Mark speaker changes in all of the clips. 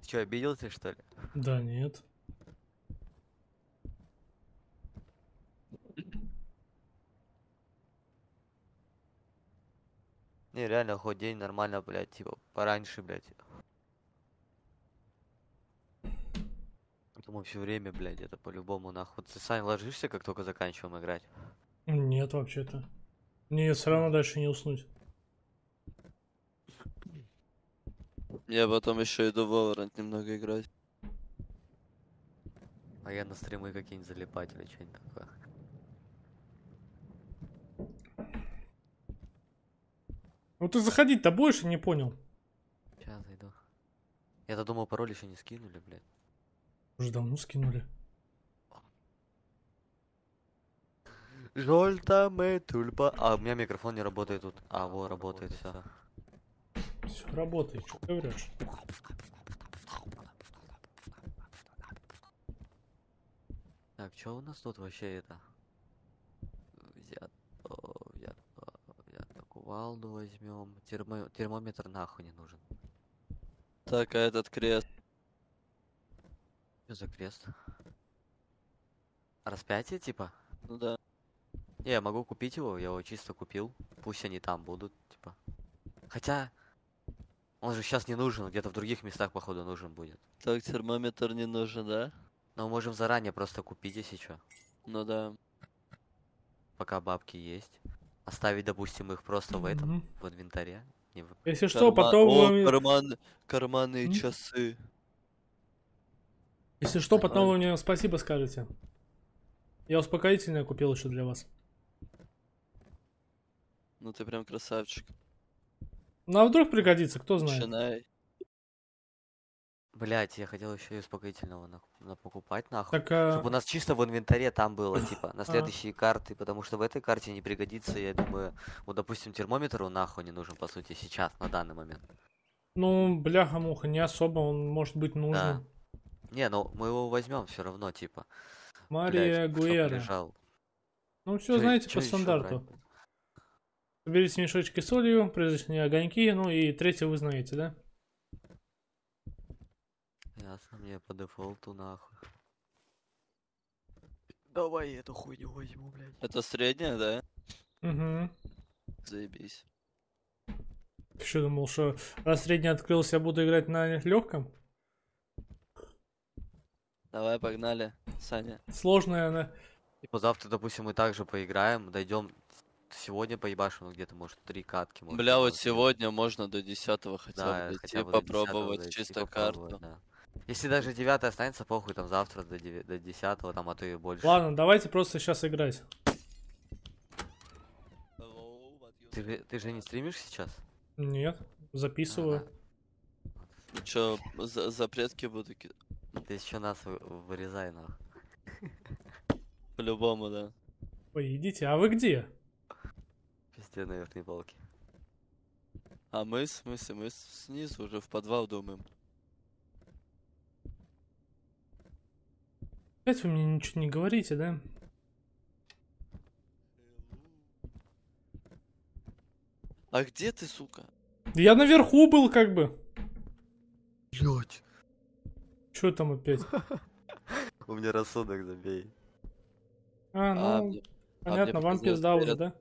Speaker 1: Ты что, обиделся, что ли?
Speaker 2: Да нет.
Speaker 1: Не, реально, хоть день нормально, блядь, типа, пораньше, блядь. Думаю, все время, блядь, это по-любому нахуй. Вот ты сам ложишься, как только заканчиваем играть?
Speaker 2: Нет, вообще-то. Мне все равно дальше не уснуть.
Speaker 3: Я потом еще иду в Valorant немного играть.
Speaker 1: А я на стримы какие-нибудь залипать или что-нибудь такое.
Speaker 2: Ну ты заходить-то будешь, я не понял.
Speaker 1: Сейчас зайду. Я-то думал, пароль еще не скинули, блядь.
Speaker 2: Уже давно скинули.
Speaker 1: Жольтаме тульпа. А, у меня микрофон не работает тут. А, во, работает, все.
Speaker 2: Все работает, что ты врешь?
Speaker 1: Так, что у нас тут вообще это? Взят, взят, кувалду возьмем. Термометр нахуй не нужен.
Speaker 3: Так, а этот крест?
Speaker 1: Что за крест? Распятие, типа?
Speaker 3: Ну да.
Speaker 1: Не, я могу купить его, я его чисто купил. Пусть они там будут, типа. Хотя, он же сейчас не нужен, где-то в других местах, походу, нужен будет.
Speaker 3: Так, термометр не нужен, да?
Speaker 1: Но мы можем заранее просто купить, если что.
Speaker 3: Ну да.
Speaker 1: Пока бабки есть. Оставить, допустим, их просто в этом, в инвентаре. Не в...
Speaker 2: Если что, потом
Speaker 3: О,
Speaker 2: вы...
Speaker 3: карманные часы.
Speaker 2: Если что, потом вы
Speaker 3: Нормально.
Speaker 2: мне спасибо скажете. Я успокоительное купил еще для вас.
Speaker 3: Ну ты прям красавчик.
Speaker 2: Ну а вдруг пригодится, кто знает.
Speaker 3: Начинай.
Speaker 1: Блять, я хотел еще и успокоительного покупать, нахуй.
Speaker 2: Так,
Speaker 1: Чтобы у нас чисто в инвентаре там было, типа, на следующие карты, потому что в этой карте не пригодится, я думаю, вот, допустим, термометр он нахуй не нужен, по сути, сейчас, на данный момент.
Speaker 2: ну, бляха-муха, не особо он может быть
Speaker 1: Да.
Speaker 2: нужным.
Speaker 1: Не, ну мы его возьмем все равно, типа.
Speaker 2: Мария
Speaker 1: Блять, чтоб
Speaker 2: Гуэра.
Speaker 1: лежал.
Speaker 2: Ну все, знаете, по
Speaker 1: Чё еще брать?
Speaker 2: стандарту. Соберите мешочки с солью, призрачные огоньки, ну и третье вы знаете, да?
Speaker 1: Ясно, мне по дефолту нахуй. Давай я эту хуйню возьму, блядь.
Speaker 3: Это средняя, да?
Speaker 2: Угу.
Speaker 3: Заебись.
Speaker 2: Ты что думал, что раз средний открылся, я буду играть на легком?
Speaker 3: Давай, погнали, Саня.
Speaker 2: Сложная она.
Speaker 1: Типа завтра, допустим, мы также поиграем, дойдем. Сегодня поебашим, ну, где-то, может, 3 катки, может,
Speaker 3: Бля, вот
Speaker 1: сделать.
Speaker 3: сегодня можно до 10-го хотя бы
Speaker 1: Да,
Speaker 3: дойти,
Speaker 1: хотя бы до 10-го
Speaker 3: попробовать
Speaker 1: дойти,
Speaker 3: чисто
Speaker 1: попробовать,
Speaker 3: карту.
Speaker 1: да. Если даже 9 останется, похуй, там завтра до 10-го, там, а то и больше.
Speaker 2: Ладно, давайте просто сейчас играть.
Speaker 1: Ты же не стримишь сейчас?
Speaker 2: Нет, записываю.
Speaker 3: Ну чё, запретки буду кидать?
Speaker 1: Ты еще нас вырезай, нахуй.
Speaker 3: По-любому, да.
Speaker 2: Ой, идите, а вы где?
Speaker 1: Везде на верхней полке.
Speaker 3: А мы, в смысле, мы снизу уже в подвал думаем.
Speaker 2: Опять вы мне ничего не говорите, да?
Speaker 3: А где ты, сука?
Speaker 2: Я наверху был как бы.
Speaker 1: Блять.
Speaker 2: Что там опять?
Speaker 1: У меня рассудок забей.
Speaker 2: А, ну,
Speaker 3: мне
Speaker 2: понятно, вам
Speaker 3: показалось,
Speaker 2: пизда уже,
Speaker 3: перед-
Speaker 2: да?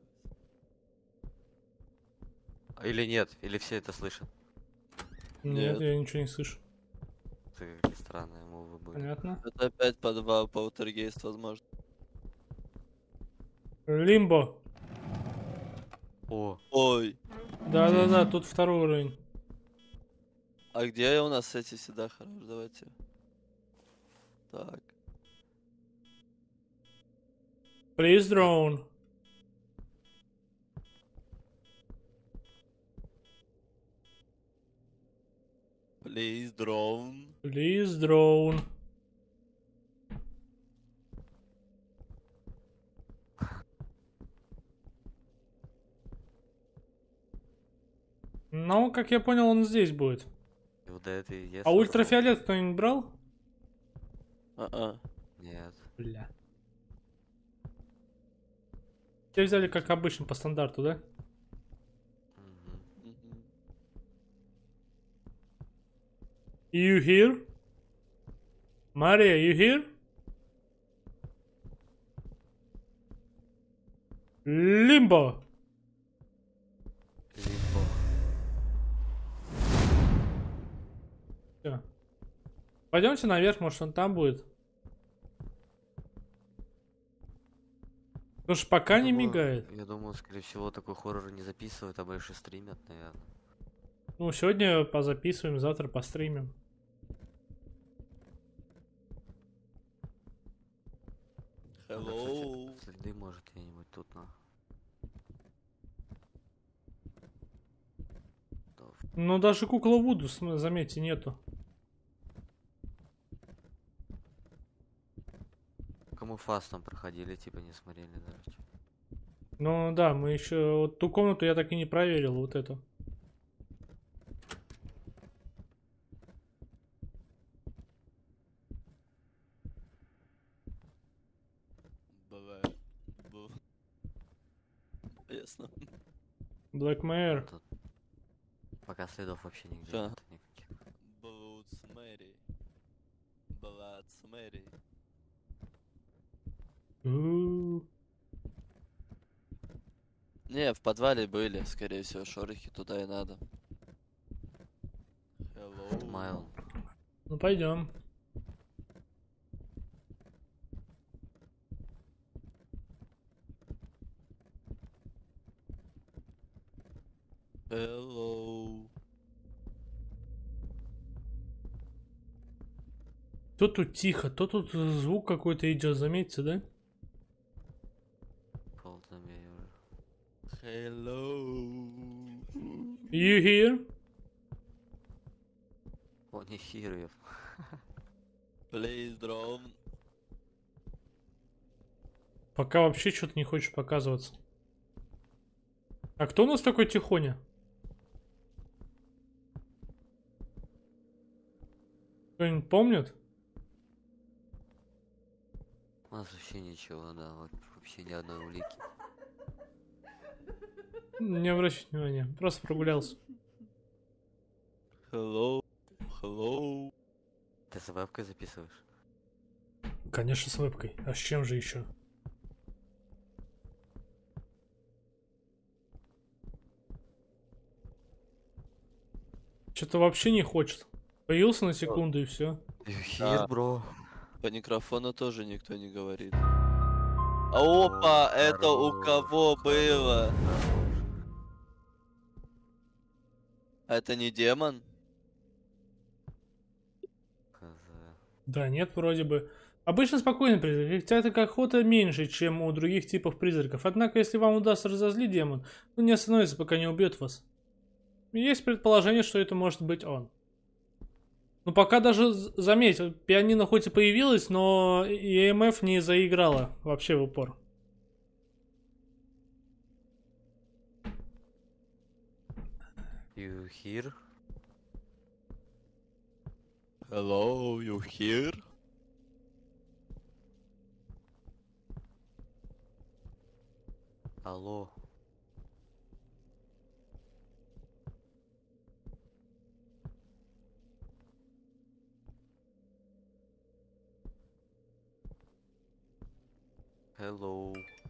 Speaker 1: Или нет, или все это слышат.
Speaker 2: Нет,
Speaker 3: Нет.
Speaker 2: я ничего не слышу.
Speaker 1: Это какие странные мувы были.
Speaker 2: Понятно.
Speaker 3: Это опять подвал, полтергейст, возможно.
Speaker 2: Лимбо.
Speaker 1: О,
Speaker 3: Ой,
Speaker 2: Да-да-да, тут второй уровень.
Speaker 3: а где у нас эти всегда хорош? Давайте. Так.
Speaker 2: Please drone.
Speaker 3: Please, drone.
Speaker 2: Please drone. Ну, как я понял, он здесь будет.
Speaker 1: и вот это и есть.
Speaker 2: А ультрафиолет кто-нибудь брал?
Speaker 3: А-а.
Speaker 1: Нет.
Speaker 2: Бля. Те взяли как обычно по стандарту, да?
Speaker 1: Мгм.
Speaker 3: Мгм.
Speaker 2: You here? Мария, you here? Лимбо.
Speaker 1: Лимбо.
Speaker 2: Всё. Пойдемте наверх, может он там будет. Потому что пока не мигает.
Speaker 1: Я думаю, скорее всего, такой хоррор не записывают, а больше стримят, наверное.
Speaker 2: Ну, сегодня позаписываем, завтра постримим.
Speaker 3: Hello.
Speaker 1: Следы, может, где-нибудь тут, на.
Speaker 2: Ну, даже кукла Вуду, заметьте, нету.
Speaker 1: Кому фаст там проходили, типа не смотрели даже.
Speaker 2: Ну, да, мы еще... Вот ту комнату я так и не проверил, вот эту.
Speaker 3: Ясно.
Speaker 2: Black Mare.
Speaker 1: Тут пока следов вообще нигде
Speaker 3: Всё.
Speaker 1: нет никаких.
Speaker 3: Blood's Mary. Blood's Mary.
Speaker 2: У-у-у.
Speaker 3: Не, в подвале были, скорее всего, шорохи, туда и надо. Hello.
Speaker 1: Майл.
Speaker 2: Ну, пойдем.
Speaker 3: Hello.
Speaker 2: То тут тихо, то тут звук какой-то идет, заметьте, да?
Speaker 1: Ползамей уже.
Speaker 3: Hello.
Speaker 2: You here?
Speaker 1: О, не хиры.
Speaker 3: Please drone.
Speaker 2: Пока вообще что-то не хочешь показываться. А кто у нас такой тихоня? Кто-нибудь помнит?
Speaker 1: У нас вообще ничего, да, вообще ни одной улики.
Speaker 2: Не обращай внимания, просто прогулялся.
Speaker 3: Hello. Hello.
Speaker 1: Ты с вебкой записываешь?
Speaker 2: Конечно, с вебкой. А с чем же еще? Что-то вообще не хочет. Появился на секунду и все.
Speaker 1: Хир, бро.
Speaker 3: По микрофону тоже никто не говорит. Опа, это у кого было? Это не демон?
Speaker 2: Да, нет, вроде бы. Обычно спокойный призрак, хотя это как охота меньше, чем у других типов призраков. Однако, если вам удастся разозлить демон, он не остановится, пока не убьет вас. Есть предположение, что это может быть он. Ну, пока даже, заметь, пианино хоть и появилось, но EMF не заиграла вообще в упор.
Speaker 1: You here?
Speaker 3: Hello, you here?
Speaker 1: Алло. Hello.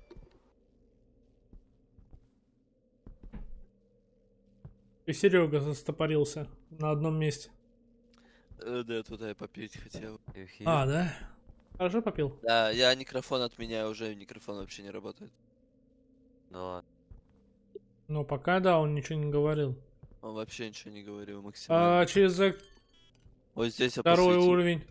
Speaker 2: И Серега застопорился на одном месте.
Speaker 3: Да, туда я попить хотел.
Speaker 1: You here?
Speaker 2: А, да? Хорошо попил?
Speaker 3: Да, я микрофон отменяю, уже микрофон вообще не работает.
Speaker 1: Да.
Speaker 2: Ну, пока да, он ничего не говорил.
Speaker 3: Он вообще ничего не говорил максимально.
Speaker 2: А через
Speaker 3: Вот здесь я
Speaker 2: второй
Speaker 3: посветил.
Speaker 2: уровень.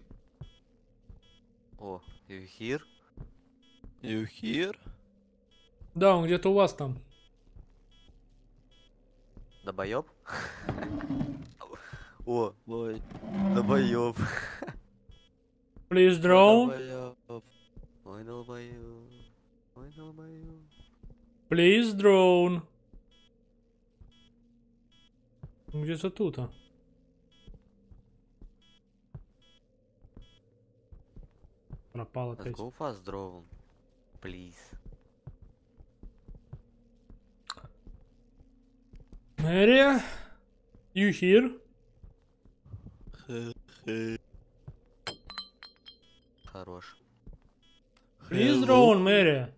Speaker 1: О, you here?
Speaker 3: You here?
Speaker 2: Да, он где-то у вас там.
Speaker 1: Долбоёб? О,
Speaker 3: Ой.
Speaker 1: долбоёб.
Speaker 2: Please drone.
Speaker 1: Ой, долбоёб. Ой, долбоёб.
Speaker 2: Please drone. Где-то тут, а. Пропал
Speaker 1: Let's
Speaker 2: опять.
Speaker 1: go fast drone. Please.
Speaker 2: Мэрия, you here?
Speaker 1: Хорош.
Speaker 2: Please
Speaker 3: Hello.
Speaker 2: draw, Мэри.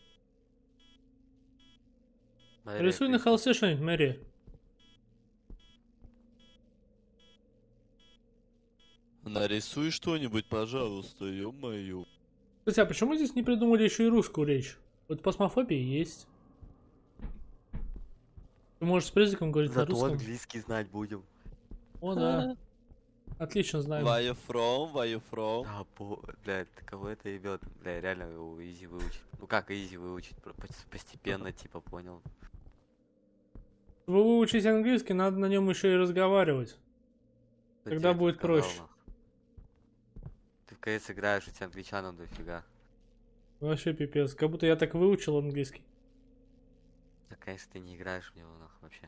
Speaker 1: Мэри,
Speaker 2: Рисуй на
Speaker 1: please.
Speaker 2: холсте что-нибудь, Мэри.
Speaker 3: Нарисуй что-нибудь, пожалуйста, ё-моё.
Speaker 2: Кстати, а почему здесь не придумали еще и русскую речь? Вот пасмофобия есть. Ты можешь с призраком говорить на
Speaker 1: Зато
Speaker 2: русском?
Speaker 1: английский знать будем.
Speaker 2: О, да. Отлично знаем.
Speaker 3: Where you from? Where you from?
Speaker 1: Да, блядь, кого это ебет? Бля, реально его изи выучить. Ну как изи выучить? Постепенно, типа, понял.
Speaker 2: Чтобы выучить английский, надо на нем еще и разговаривать.
Speaker 1: Кто
Speaker 2: Тогда
Speaker 1: тебе это
Speaker 2: будет
Speaker 1: сказал,
Speaker 2: проще.
Speaker 1: нахуй? Ты в КС играешь, у тебя англичанам дофига.
Speaker 2: Вообще пипец. Как будто я так выучил английский.
Speaker 1: Да, конечно, ты не играешь в него, нахуй, вообще.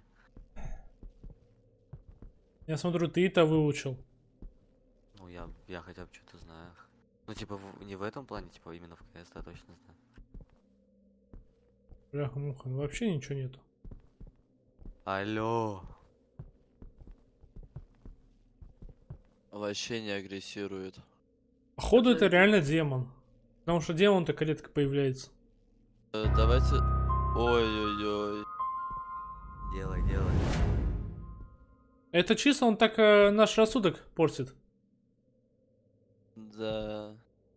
Speaker 2: Я смотрю, ты это выучил.
Speaker 1: Ну, я хотя бы что-то знаю. Ну, типа, не в этом плане, типа, именно в КС, да, точно знаю.
Speaker 2: Бляха-муха, ну вообще ничего нету.
Speaker 1: Алло.
Speaker 3: Вообще не агрессирует.
Speaker 2: Походу это реально демон. Потому что демон так редко появляется.
Speaker 3: Давайте... Ой-ой-ой.
Speaker 1: Делай, делай.
Speaker 2: Это чисто он так наш рассудок портит.
Speaker 3: Да.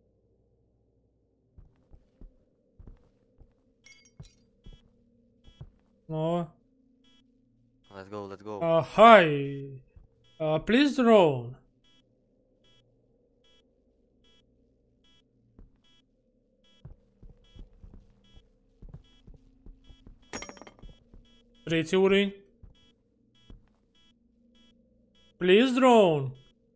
Speaker 2: Но...
Speaker 1: Let's go, let's go.
Speaker 2: Hi. Please draw. Третий уровень. Please draw.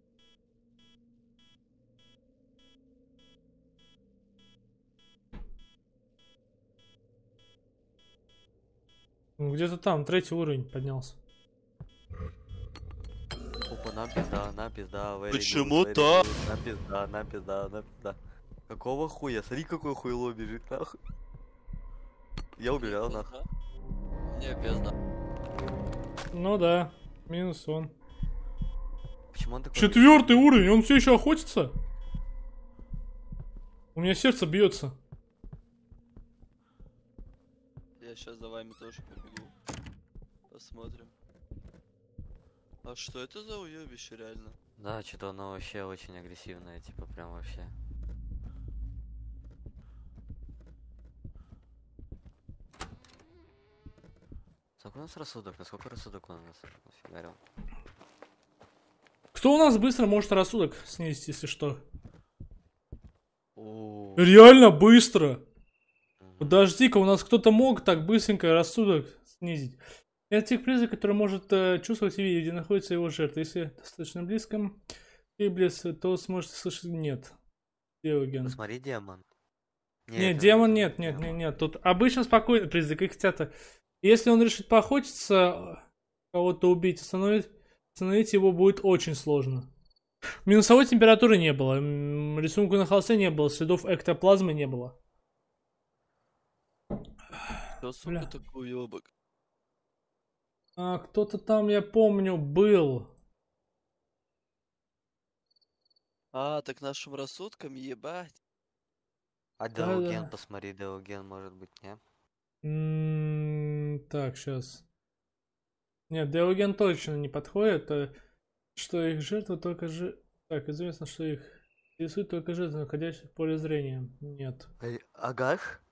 Speaker 2: Где-то там, третий уровень поднялся.
Speaker 1: Опа, нам пизда, very
Speaker 3: Почему
Speaker 1: good, very
Speaker 3: так?
Speaker 1: good. Нам пизда. Какого хуя? Смотри, какой хуйло бежит, нахуй. Я убежал, нахуй.
Speaker 3: Не, пизда.
Speaker 2: Ну да, минус он.
Speaker 1: Почему он такой?
Speaker 2: Четвертый уровень, он все еще охотится? У меня сердце бьется.
Speaker 3: Я сейчас за вами тоже побегу. Посмотрим. А что это за уебище, реально?
Speaker 1: Да, что-то оно вообще очень агрессивное, типа, прям вообще. Сколько у нас рассудок? Насколько рассудок у нас нафигарил?
Speaker 2: Кто у нас быстро может рассудок снизить, если что?
Speaker 1: О,
Speaker 2: Реально быстро. Подожди-ка, у нас кто-то мог так быстренько рассудок снизить. Это тех призрак, который может чувствовать и видеть, где находится его жертва. Если достаточно близко и близко, то сможете слышать. Нет. Диоген.
Speaker 1: Посмотри, демон.
Speaker 2: Нет,
Speaker 1: это
Speaker 2: демон
Speaker 1: не
Speaker 2: нет.
Speaker 1: демон.
Speaker 2: Тут обычно спокойный призрак. Их хотят. Если он решит поохотиться, кого-то убить, остановить его будет очень сложно. Минусовой температуры не было. Рисунка на холсте не было. Следов эктоплазмы не было.
Speaker 3: Что, сука,
Speaker 2: Бля.
Speaker 3: такой уебок?
Speaker 2: А кто-то там, я помню, был.
Speaker 3: А, так нашим рассудком ебать.
Speaker 1: А
Speaker 2: Да-да.
Speaker 1: Деоген, посмотри, Деоген, может быть, не?
Speaker 2: Так, сейчас. Нет, Диоген точно не подходит. Что их жертва только же... Так, известно, что их интересует только жертва, находящаяся в поле зрения. Нет.
Speaker 1: Агаш?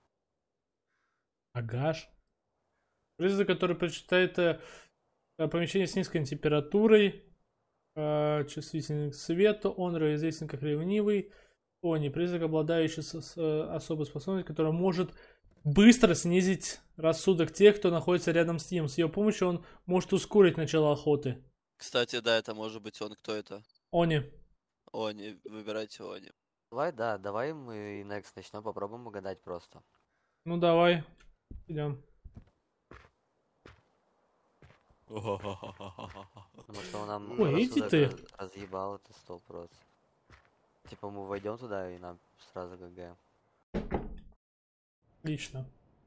Speaker 2: Агаш? Призрак, который предпочитает помещение с низкой температурой, чувствительный к свету, он известен как ревнивый. Не призрак, обладающий особой способностью, которая может быстро снизить рассудок тех, кто находится рядом с ним. С ее помощью он может ускорить начало охоты.
Speaker 3: Кстати, да, это может быть он. Кто это?
Speaker 2: Они.
Speaker 3: Они. Выбирайте Они.
Speaker 1: Давай мы next начнем, попробуем угадать просто.
Speaker 2: Ну давай. Идем.
Speaker 1: Потому что он нам
Speaker 2: Ой, иди
Speaker 1: рассудок
Speaker 2: ты.
Speaker 1: разъебал, это 100%. Типа мы войдем туда и нам сразу ГГ.
Speaker 2: Отлично.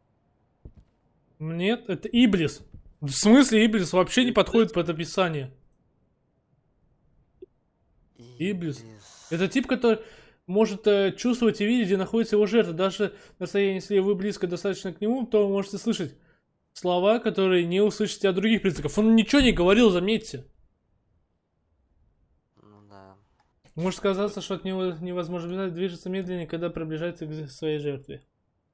Speaker 2: Нет, это Иблис. В смысле Иблис вообще не подходит под описание? Иблис. Это тип, который может чувствовать и видеть, где находится его жертва. Даже на расстоянии, если вы близко достаточно к нему, то вы можете слышать слова, которые не услышите от других призраков. Он ничего не говорил, заметьте.
Speaker 1: Ну да.
Speaker 2: Может казаться, что от него невозможно бежать, движется медленнее, когда приближается к своей жертве.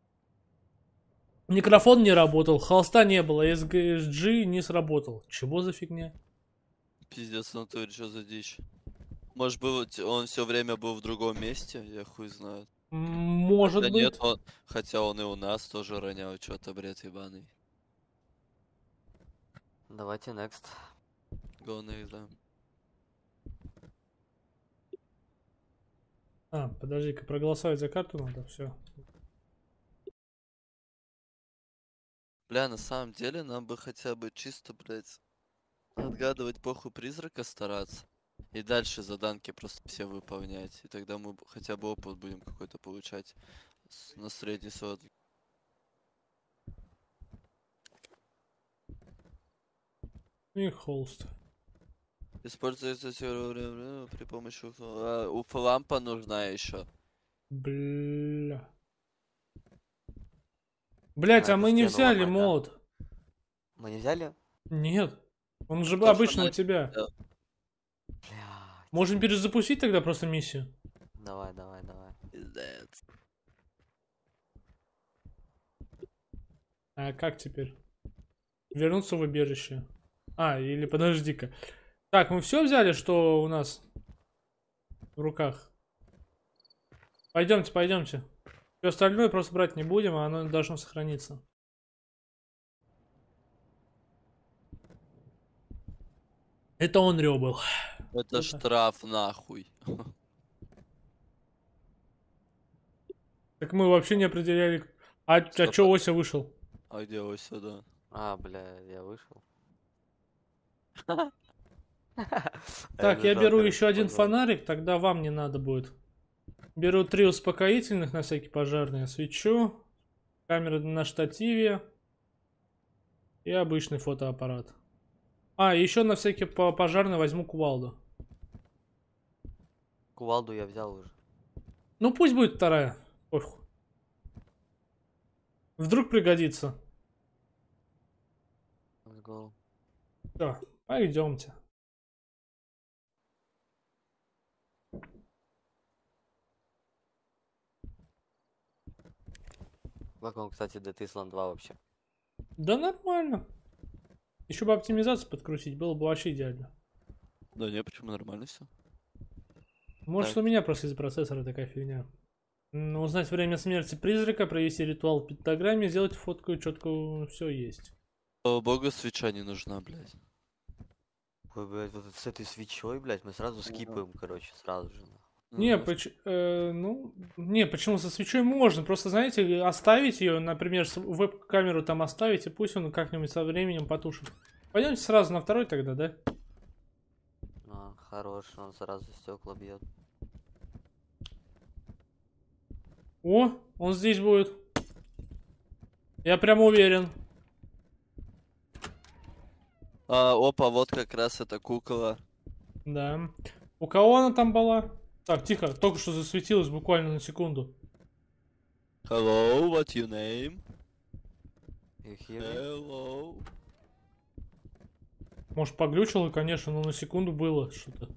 Speaker 2: Микрофон не работал, холста не было, SG не сработал. Чего за фигня?
Speaker 3: Пиздец, в натуре, что за дичь? Может быть, он все время был в другом месте? Я хуй знаю.
Speaker 2: Может
Speaker 3: Да
Speaker 2: быть.
Speaker 3: нет, хотя он и у нас тоже ронял что-то, бред ебаный.
Speaker 1: Давайте next.
Speaker 3: Go next, да.
Speaker 2: Подожди-ка, проголосовать за карту надо, все.
Speaker 3: Бля, на самом деле, нам бы хотя бы чисто, блядь, отгадывать похуй призрака стараться. И дальше заданки просто все выполнять. И тогда мы хотя бы опыт будем какой-то получать на средний сот.
Speaker 2: И холст.
Speaker 3: Используется при помощи уф-лампа нужна еще.
Speaker 2: Бля. Блять, а
Speaker 1: Надо
Speaker 2: мы не
Speaker 1: стену
Speaker 2: взяли
Speaker 1: ломать, да?
Speaker 2: молот.
Speaker 1: Мы не взяли?
Speaker 2: Нет. Он же
Speaker 3: Кто
Speaker 2: обычно у
Speaker 3: фонарик
Speaker 2: тебя.
Speaker 3: взял?
Speaker 1: Блядь.
Speaker 2: Можем перезапустить тогда просто миссию.
Speaker 1: Давай, давай, давай.
Speaker 3: Пиздец.
Speaker 2: А как теперь? Вернуться в убежище. Или подожди-ка. Так, мы все взяли, что у нас в руках? Пойдемте, пойдемте. Все остальное просто брать не будем, а оно должно сохраниться. Это он рё был.
Speaker 3: Это штраф нахуй.
Speaker 2: Так мы вообще не определяли. А чё Ося вышел?
Speaker 3: А где ось сюда?
Speaker 1: Бля, я вышел.
Speaker 2: Так, я беру еще один фонарик, тогда вам не надо будет. Беру 3 успокоительных на всякий пожарный, свечу, камера на штативе и обычный фотоаппарат. Еще на всякий пожарный возьму кувалду.
Speaker 1: Кувалду я взял уже.
Speaker 2: Ну пусть будет вторая. Пофиг. Вдруг пригодится.
Speaker 1: Let's go.
Speaker 2: Все, пойдемте.
Speaker 1: Как вам, кстати, Dead Island 2 вообще?
Speaker 2: Да нормально. Еще бы оптимизацию подкрутить, было бы вообще идеально.
Speaker 3: Да не, почему нормально все?
Speaker 2: Может,
Speaker 3: Так.
Speaker 2: у меня просто из-за процессора такая фигня. Узнать время смерти призрака, провести ритуал в пентаграмме, сделать фотку четкую, все есть.
Speaker 3: Слава богу, свеча не нужна, блядь.
Speaker 1: Ой, блядь, вот с этой свечой, блядь, мы сразу скипаем, короче, сразу же.
Speaker 2: Не, почему со свечой можно? Просто, знаете, оставить ее, например, веб-камеру там оставить, и пусть он как-нибудь со временем потушит. Пойдемте сразу на второй тогда, да?
Speaker 1: Хорош, он сразу стекла бьет.
Speaker 2: О, он здесь будет. Я прям уверен.
Speaker 3: Опа, вот как раз эта кукла.
Speaker 2: Да. У кого она там была? Так, тихо, только что засветилась буквально на секунду.
Speaker 3: Hello, what your name?
Speaker 1: You hear me?
Speaker 3: Hello.
Speaker 2: Может, поглючило, конечно, но на секунду было что-то.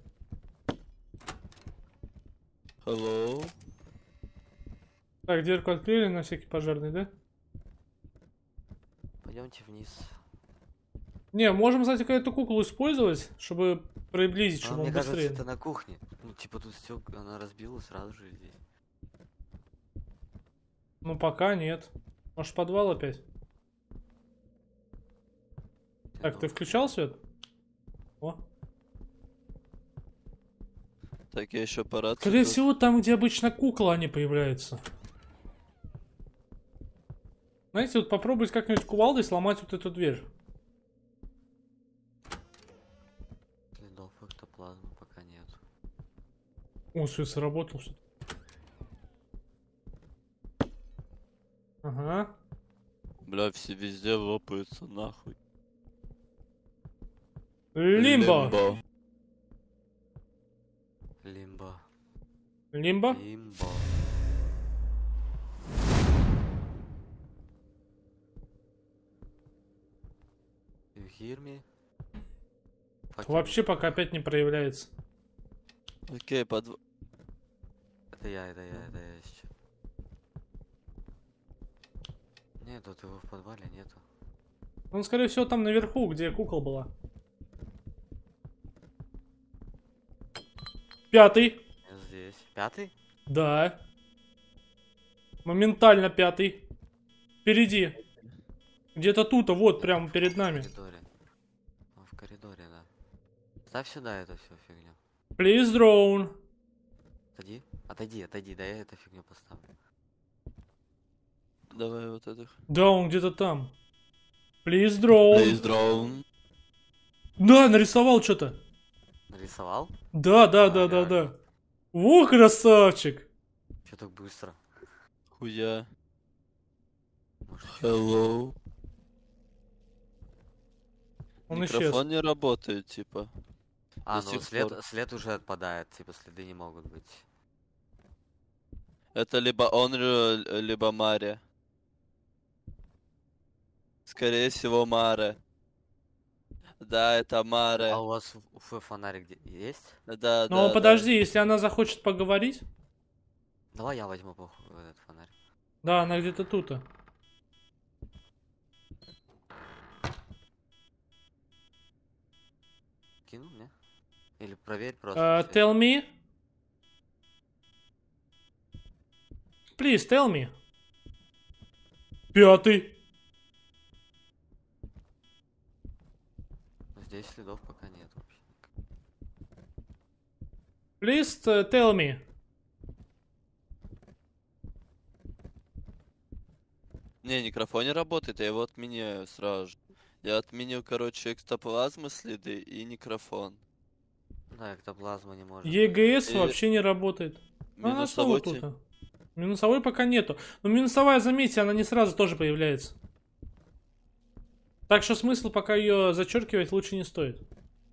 Speaker 3: Hello.
Speaker 2: Так, дверку открыли на всякий пожарный, да?
Speaker 1: Пойдемте вниз.
Speaker 2: Не, можем, кстати, эту куклу использовать, чтобы приблизить,
Speaker 1: А,
Speaker 2: чтобы
Speaker 1: мне
Speaker 2: он
Speaker 1: кажется,
Speaker 2: быстрее.
Speaker 1: это на кухне. Ну, типа тут стекла, она разбила сразу же здесь.
Speaker 2: Ну, пока нет. Может, в подвал опять? Так, ты включал свет? О.
Speaker 3: Так, я еще аппарат.
Speaker 2: Скорее всего, там, где обычно кукла, они появляются. Знаете, вот попробовать как-нибудь кувалдой сломать вот эту дверь.
Speaker 1: Следов эктоплазмы пока нет.
Speaker 2: О, свет сработал. Ага.
Speaker 3: Бля, все везде лопаются, нахуй.
Speaker 2: Лимбо! Лимбо?
Speaker 1: Лимбо. You hear me? Fucking
Speaker 2: Вообще пока опять не проявляется.
Speaker 3: Окей,
Speaker 1: Это я сейчас. Нет, тут его в подвале нету.
Speaker 2: Он, скорее всего, там наверху, где кукол была. 5-й.
Speaker 1: Я здесь. 5-й?
Speaker 2: Да. Моментально 5-й. Впереди. Где-то тут, вот, прямо перед
Speaker 1: В
Speaker 2: нами.
Speaker 1: коридоре. В коридоре, да. Ставь сюда эту всю фигню.
Speaker 2: Please drone.
Speaker 1: Отойди, да я эту фигню поставлю.
Speaker 3: Давай вот этих.
Speaker 2: Да, он где-то там. Please drone.
Speaker 3: Please drone.
Speaker 2: Да, нарисовал что-то.
Speaker 1: Нарисовал?
Speaker 2: Да.
Speaker 1: реально.
Speaker 2: Во, красавчик.
Speaker 1: Че так быстро?
Speaker 3: Хуя.
Speaker 1: Может,
Speaker 3: Hello.
Speaker 2: Он
Speaker 3: Микрофон
Speaker 2: исчез.
Speaker 3: не работает, типа.
Speaker 1: А,
Speaker 3: до
Speaker 1: ну
Speaker 3: сих пор.
Speaker 1: след уже отпадает, типа следы не могут быть.
Speaker 3: Это либо Онрю, либо Маре. Скорее всего, Маре. Да, это Маре.
Speaker 1: А у вас фонарик есть?
Speaker 3: Да,
Speaker 2: Но
Speaker 3: да,
Speaker 2: подожди, если она захочет поговорить.
Speaker 1: Давай я возьму этот фонарь.
Speaker 2: Да, она где-то тут.
Speaker 1: Кину мне? Или проверь просто. свет.
Speaker 2: Tell me. Please, tell me. 5-й.
Speaker 1: Здесь следов пока нет вообще.
Speaker 2: Please tell me.
Speaker 3: Не, микрофон не работает, я его отменяю сразу же. Я отменил, короче, экстоплазмы следы и микрофон.
Speaker 1: Да, эктоплазма не может.
Speaker 2: EGS
Speaker 3: И
Speaker 2: вообще не работает. Она снова
Speaker 3: минусовой
Speaker 2: тут. Минусовой пока нету. Но минусовая, заметьте, она не сразу тоже появляется. Так что смысл пока ее зачеркивать лучше не стоит.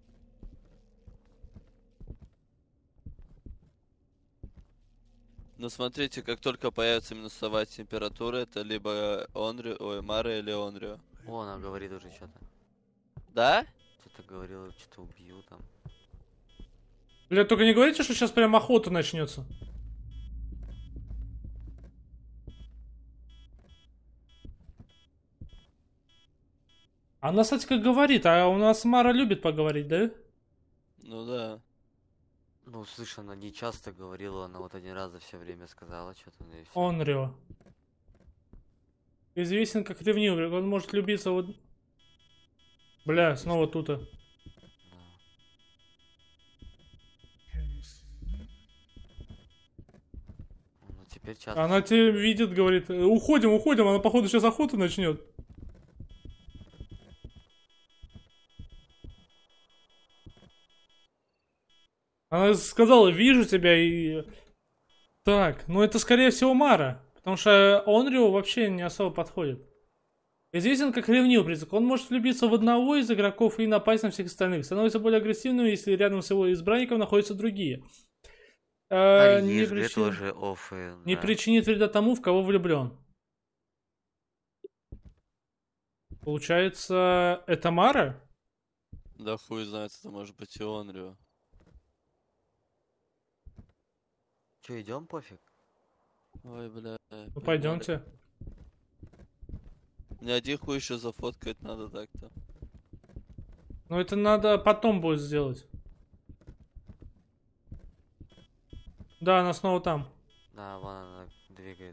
Speaker 3: Ну смотрите, как только появится минусовая температура, это либо Онрю, ой, Маре или Онрю.
Speaker 1: О, она говорит уже что-то.
Speaker 3: Да?
Speaker 1: Что-то говорила, что-то убью там.
Speaker 2: Бля, только не говорите, что сейчас прям охота начнется. Она, кстати, как говорит, а у нас Мара любит поговорить, да?
Speaker 3: Ну да.
Speaker 1: Ну, слышь, она не часто говорила, она вот один раз за все время сказала что-то, ну и все.
Speaker 2: Онрио. Известен как ревнивый, он может любиться вот... Бля, снова тут.
Speaker 1: Ну, теперь часто.
Speaker 2: Она тебя видит, говорит, уходим, она походу сейчас охоту начнет. Она сказала, вижу тебя и... Так, ну это скорее всего Мара. Потому что Онрю вообще не особо подходит. Известен как ревнивый призрак. Он может влюбиться в одного из игроков и напасть на всех остальных. Становится более агрессивным, если рядом с его избранником находятся другие. Не,
Speaker 1: Есть тоже оффы,
Speaker 2: не
Speaker 1: да.
Speaker 2: причинит вреда тому, в кого влюблен. Получается, это Мара?
Speaker 3: Да хуй знает, это может быть и Онрю.
Speaker 1: Че, идем, пофиг?
Speaker 3: Ой, бля.
Speaker 2: Ну пойдемте.
Speaker 3: Мне один хуй еще зафоткать надо так-то.
Speaker 2: Но это надо потом будет сделать. Да, она снова там.
Speaker 1: Да, вон она двигает.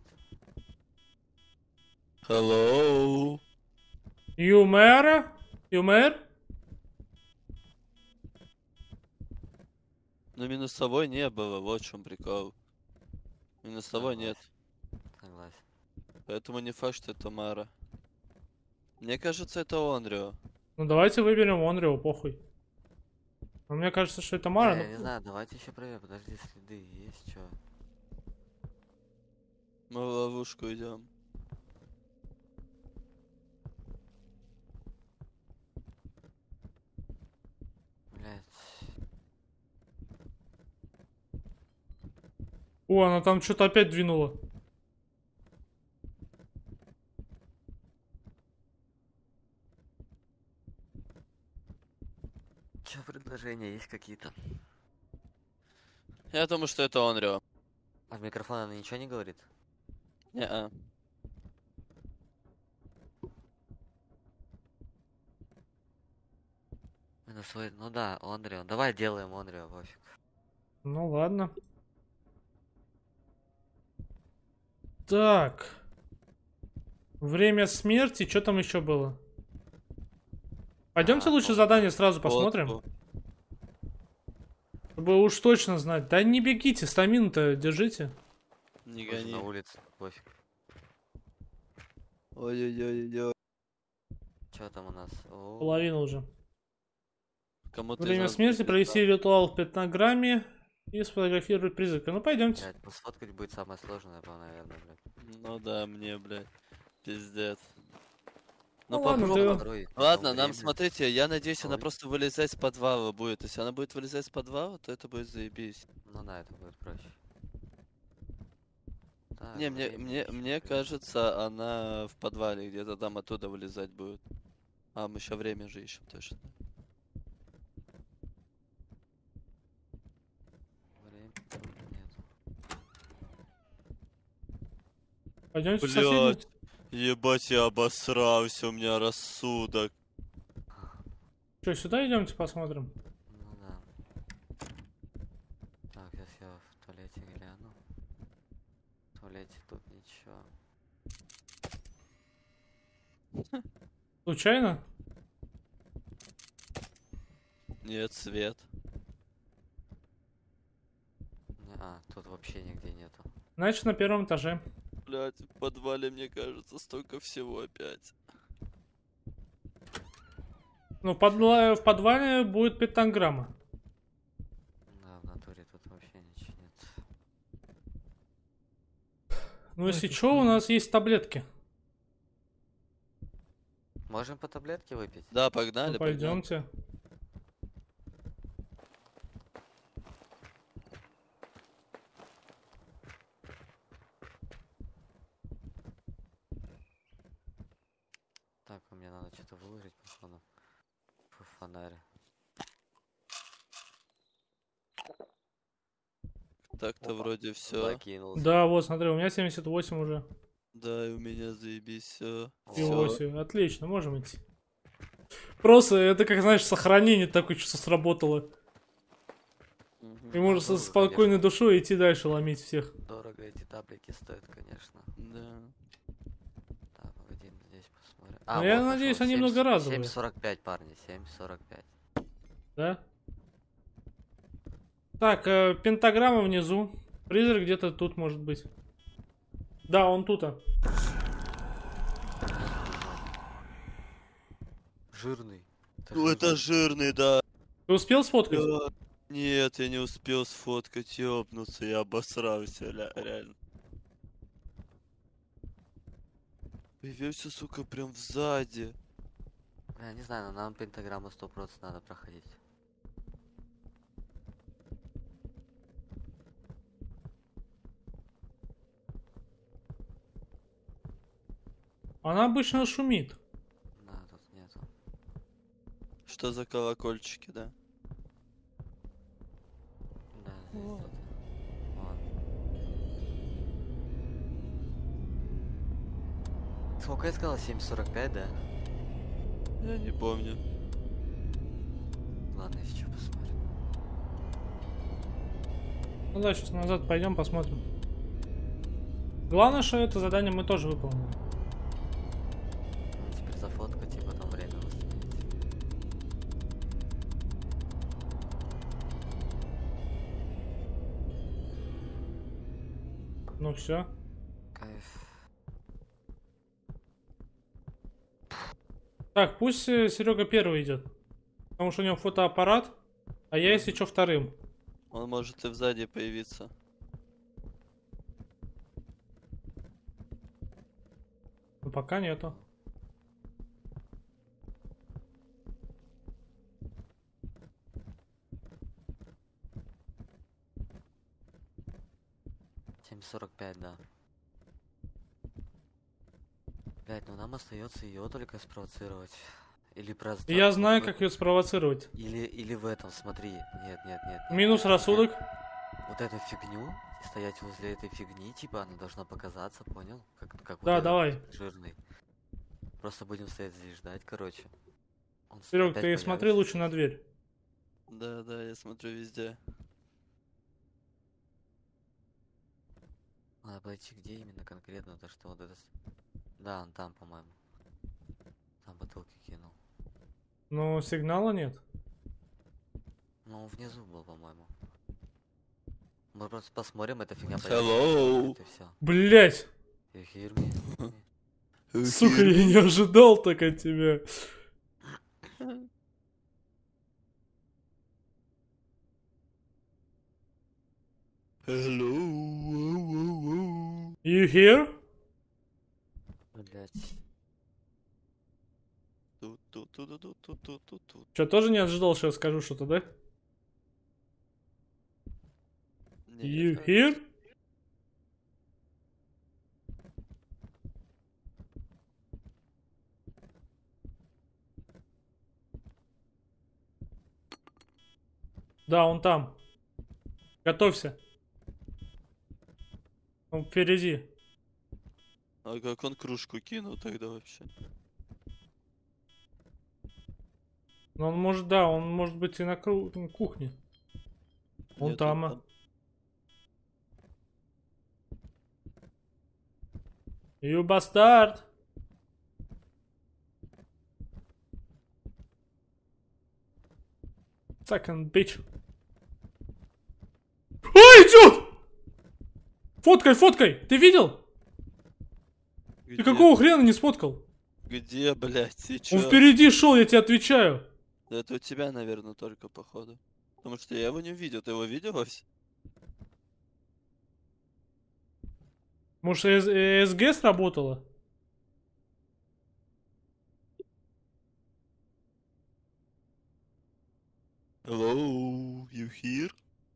Speaker 3: Hello.
Speaker 2: Юмера? Юмер?
Speaker 3: Но минусовой не было, вот в чем прикол. Минусовой нет.
Speaker 1: Согласен.
Speaker 3: Поэтому не факт, что это Мара. Мне кажется, это Онрю.
Speaker 2: Ну давайте выберем Онрио, похуй. Но мне кажется, что это Мара.
Speaker 1: Я
Speaker 2: Ну,
Speaker 1: не знаю, давайте еще проверим, подожди, следы есть, что?
Speaker 3: Мы в ловушку идем.
Speaker 1: Блять.
Speaker 2: О, она там что-то опять двинула.
Speaker 1: Че, предложения есть какие-то?
Speaker 3: Я думаю, что это Онрё.
Speaker 1: А в микрофон она ничего не говорит?
Speaker 3: Не-а.
Speaker 1: На свой... Ну да, Онрио. Давай делаем Онрио, пофиг.
Speaker 2: Ну ладно. Так. Время смерти. Что там еще было? Пойдемте лучше
Speaker 1: по-моему,
Speaker 2: задание сразу посмотрим.
Speaker 3: Фотку.
Speaker 2: Чтобы уж точно знать. Да не бегите, стамину-то держите.
Speaker 3: Не
Speaker 1: Тоже на
Speaker 3: гони.
Speaker 1: улице, пофиг.
Speaker 3: Ой-ой-ой-ой.
Speaker 1: Что там у нас? О,
Speaker 2: Половина уже.
Speaker 3: Кому-то из
Speaker 2: Время
Speaker 3: нас
Speaker 2: смерти.
Speaker 3: будет
Speaker 2: Провести ритуал в пентаграмме. И сфотографировать призрака. Ну пойдемте.
Speaker 1: блядь, ну сфоткать будет самое сложное, наверное, блядь.
Speaker 3: Ну да, мне, блядь. Пиздец.
Speaker 2: Ну
Speaker 3: Ну
Speaker 2: ладно,
Speaker 3: попробуй.
Speaker 2: ты-
Speaker 1: Второй,
Speaker 3: Ладно,
Speaker 1: потом
Speaker 3: нам,
Speaker 1: время.
Speaker 3: смотрите, я надеюсь, она
Speaker 1: Ой.
Speaker 3: просто вылезать с подвала будет. Если она будет вылезать с подвала, то это будет заебись.
Speaker 1: Ну да, это будет проще. Так,
Speaker 3: Не, мне,
Speaker 1: время
Speaker 3: мне,
Speaker 1: ещё
Speaker 3: мне
Speaker 1: время.
Speaker 3: кажется, она в подвале где-то там оттуда вылезать будет. А, мы еще время же ищем, точно.
Speaker 1: Время тут нету.
Speaker 2: Пойдемте в соседнюю.
Speaker 3: Блять, ебать, я обосрался, у меня рассудок.
Speaker 2: Что, сюда идемте посмотрим?
Speaker 1: Ну да. Так, сейчас я в туалете гляну. В туалете тут ничего.
Speaker 2: Случайно?
Speaker 3: Нет, свет.
Speaker 1: А, тут вообще нигде нету.
Speaker 2: Значит, на первом этаже.
Speaker 3: Блять, в подвале, мне кажется, столько всего опять.
Speaker 2: Ну, в подвале будет пентаграмма.
Speaker 1: Да, в натуре тут вообще ничего нет.
Speaker 2: Ну, если что, у нас есть таблетки.
Speaker 1: Можем по таблетке выпить?
Speaker 3: Да,
Speaker 2: Ну,
Speaker 3: погнали, погнали.
Speaker 2: пойдемте.
Speaker 1: Так, мне надо что-то выложить, походу. Фонарь.
Speaker 3: Так-то вроде все.
Speaker 1: Закинулся.
Speaker 2: Да, вот, смотри, у меня 78 уже.
Speaker 3: Да, и у меня заебись все.
Speaker 2: И
Speaker 1: Всё.
Speaker 2: 8. Отлично, можем идти. Просто это, как знаешь, сохранение такое чувство сработало. И можно со
Speaker 1: Дорого,
Speaker 2: спокойной душой идти дальше ломить всех.
Speaker 1: Дорого эти таблики стоят, конечно.
Speaker 3: Да.
Speaker 1: Так, погоди, здесь посмотрим.
Speaker 2: Но я
Speaker 1: вот
Speaker 2: надеюсь,
Speaker 1: нашел.
Speaker 2: они многоразовые.
Speaker 1: 7,45, парни, 7,45.
Speaker 2: Да? Так, пентаграмма внизу. Призрак где-то тут может быть. Да, он тут.
Speaker 1: Жирный.
Speaker 3: Ну это жирный, да.
Speaker 2: Ты успел сфоткать?
Speaker 3: Да. Нет, я не успел сфоткать, ёбнуться, я обосрался, реально. Появился, сука, прям сзади.
Speaker 1: Я не знаю, но нам пентаграмму 100% надо проходить.
Speaker 2: Она обычно шумит.
Speaker 1: Да, тут нету.
Speaker 3: Что за колокольчики, да?
Speaker 1: Да, здесь тут. Вон. Сколько я сказал? 7,45, да?
Speaker 3: Я не помню.
Speaker 1: Ладно, если что, посмотрим.
Speaker 2: Ну да, сейчас назад пойдем посмотрим. Главное, что это задание мы тоже выполнили.
Speaker 1: Ну, теперь зафоткать и потом время восстановить.
Speaker 2: Ну все.
Speaker 1: Кайф.
Speaker 2: Так, пусть Серега первый идет. Потому что у него фотоаппарат, а я, если что, вторым.
Speaker 3: Он может и сзади появиться.
Speaker 2: Но пока нету.
Speaker 1: 7:45, да. Блять, ну нам остается ее только спровоцировать. Или просто...
Speaker 2: Я
Speaker 1: вот
Speaker 2: знаю,
Speaker 1: в
Speaker 2: как
Speaker 1: этом-
Speaker 2: ее спровоцировать.
Speaker 1: Или в этом, смотри. Нет.
Speaker 2: Минус
Speaker 1: нет.
Speaker 2: рассудок.
Speaker 1: Вот эту фигню, стоять возле этой фигни, типа, она должна показаться, понял? Как вот
Speaker 2: Да,
Speaker 1: этот
Speaker 2: давай.
Speaker 1: жирный. Просто будем стоять здесь ждать, короче. Он
Speaker 2: Серег,
Speaker 1: опять
Speaker 2: ты смотри
Speaker 1: появится.
Speaker 2: лучше на дверь.
Speaker 3: Да, я смотрю везде.
Speaker 1: Надо пойти, где именно конкретно, то что вот это... Да, он там, по-моему. Там бутылки кинул.
Speaker 2: Но сигнала нет.
Speaker 1: Ну, он внизу был, по-моему. Мы просто посмотрим, эта фигня
Speaker 3: Hello.
Speaker 1: и все.
Speaker 2: Блять!
Speaker 1: You hear me?
Speaker 2: Сука, я не ожидал так от тебя.
Speaker 3: Hello.
Speaker 2: You here?
Speaker 1: Блять.
Speaker 3: Ту-ту-ту-ту-ту-ту-ту-ту.
Speaker 2: Че, тоже не ожидал, что я скажу что-то, да? You
Speaker 3: Нет.
Speaker 2: here? Да, он там. Готовься. Он впереди.
Speaker 3: А как он кружку кинул тогда вообще?
Speaker 2: Но он может, да, он может быть и на кухне. Он
Speaker 3: Нет,
Speaker 2: там.
Speaker 3: он
Speaker 2: You bastard. Second bitch. Ой, идет! Фоткай! Ты видел?
Speaker 3: Где?
Speaker 2: Ты какого хрена не сфоткал?
Speaker 3: Где, блядь, ты чё?
Speaker 2: Он впереди шел, я тебе отвечаю.
Speaker 3: Да это у тебя, наверное, только, походу. Потому что я его не видел. Ты его видел вовсе?
Speaker 2: Может, СГ сработала?
Speaker 3: Hello, you here?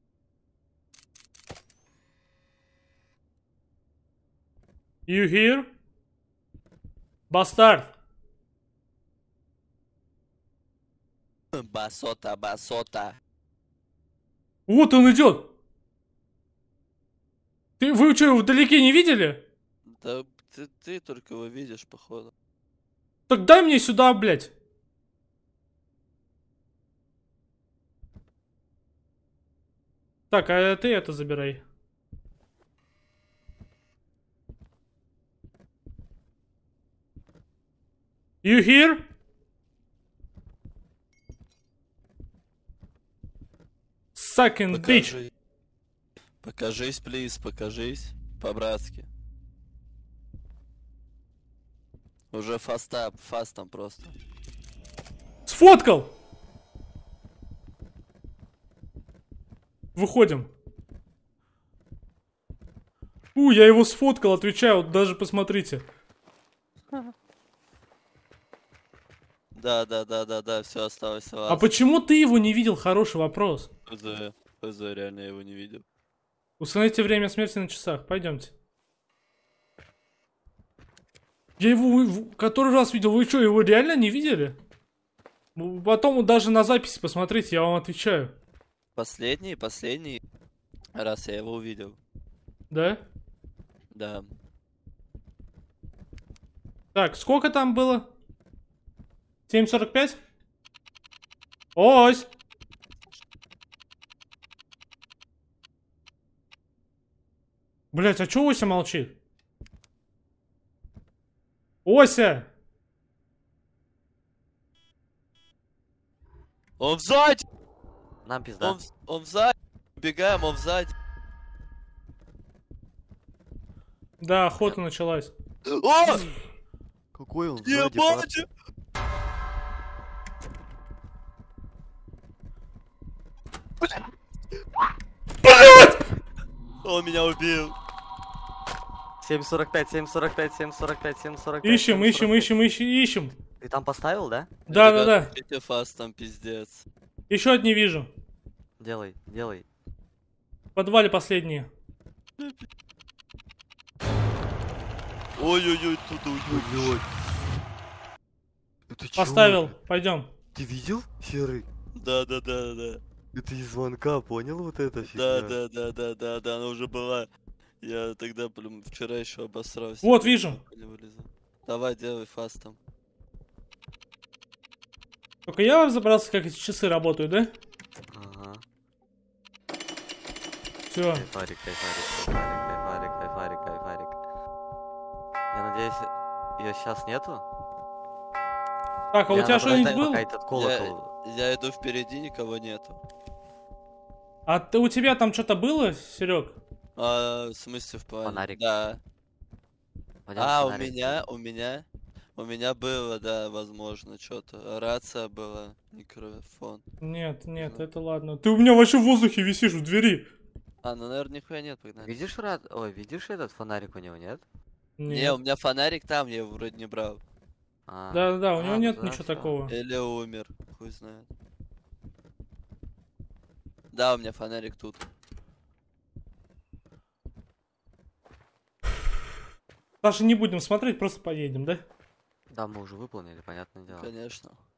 Speaker 2: You here? Бастард.
Speaker 3: Басота.
Speaker 2: Вот он идет. Вы что, его вдалеке не видели?
Speaker 3: Да ты только его видишь, походу.
Speaker 2: Так дай мне сюда, блядь. Так, а ты это забирай. You here? Sucking bitch.
Speaker 3: Покажись, плиз, покажись. По-братски. Уже фастом просто.
Speaker 2: Сфоткал! Выходим. Я его сфоткал, отвечаю, вот даже посмотрите.
Speaker 3: Да, все осталось у вас.
Speaker 2: А почему ты его не видел? Хороший вопрос.
Speaker 3: ПЗ, реально я его не видел.
Speaker 2: Установите время смерти на часах. Пойдемте. Я его который раз видел. Вы что, его реально не видели? Потом даже на записи посмотрите, я вам отвечаю.
Speaker 3: Последний раз я его увидел.
Speaker 2: Да?
Speaker 3: Да.
Speaker 2: Так, сколько там было? 7:45? Ось! Блять, а чё Ося молчит? Ося!
Speaker 3: Он сзади!
Speaker 1: Нам пизда.
Speaker 3: Он сзади! Убегаем, он сзади!
Speaker 2: Да, охота началась.
Speaker 3: О!
Speaker 1: Какой он
Speaker 3: Ебать! Он меня убил!
Speaker 1: 7:45, 7:45, 7:45, 7:45.
Speaker 2: Ищем.
Speaker 1: 7:45.
Speaker 2: Ищем.
Speaker 1: Ты там поставил, да?
Speaker 2: Да.
Speaker 3: Эти фаст там пиздец.
Speaker 2: Еще не вижу.
Speaker 1: Делай.
Speaker 2: В подвале последние.
Speaker 3: Ой-ой-ой, тут
Speaker 1: Блядь. Это чё
Speaker 2: Поставил,
Speaker 1: это?
Speaker 2: пойдем.
Speaker 1: Ты видел, Серый?
Speaker 3: Да.
Speaker 1: Это из звонка, понял вот это
Speaker 3: Да,
Speaker 1: фигня?
Speaker 3: да, она уже была. Я тогда, блин, вчера еще обосрался.
Speaker 2: Вот,
Speaker 3: как
Speaker 2: вижу.
Speaker 3: нахуй не вылезал. Давай, делай фастом.
Speaker 2: Только я разобрался, как эти часы работают, да?
Speaker 1: Ага.
Speaker 2: Все.
Speaker 1: Кайфарик. Я надеюсь, ее сейчас нету?
Speaker 2: Так, а у
Speaker 1: Или
Speaker 2: тебя
Speaker 1: она
Speaker 2: что-нибудь
Speaker 1: подождать,
Speaker 2: было?
Speaker 1: пока этот колокол...
Speaker 3: Я иду впереди, никого нету.
Speaker 2: А ты, у тебя там что-то было, Серег?
Speaker 3: В смысле в плане?
Speaker 1: Фонарик.
Speaker 3: Да.
Speaker 1: Пойдём
Speaker 3: У
Speaker 1: фонарик
Speaker 3: меня, у меня было, да, возможно, что-то. Рация была, микрофон.
Speaker 2: Нет,
Speaker 3: Ну.
Speaker 2: это ладно. Ты у меня вообще в воздухе висишь в двери.
Speaker 3: Ну, наверное, нихуя нет, погнали.
Speaker 1: Видишь, видишь этот фонарик у него, нет?
Speaker 3: Не, у
Speaker 2: Нет.
Speaker 3: меня фонарик там, я его вроде не брал.
Speaker 2: Да, у него
Speaker 1: ну
Speaker 2: нет
Speaker 1: тогда
Speaker 2: ничего
Speaker 1: всё.
Speaker 2: такого.
Speaker 3: Или умер, хуй знает. Да, у меня фонарик тут.
Speaker 2: Даже не будем смотреть, просто поедем, да?
Speaker 1: Да, мы уже выполнили, понятное дело.
Speaker 3: Конечно.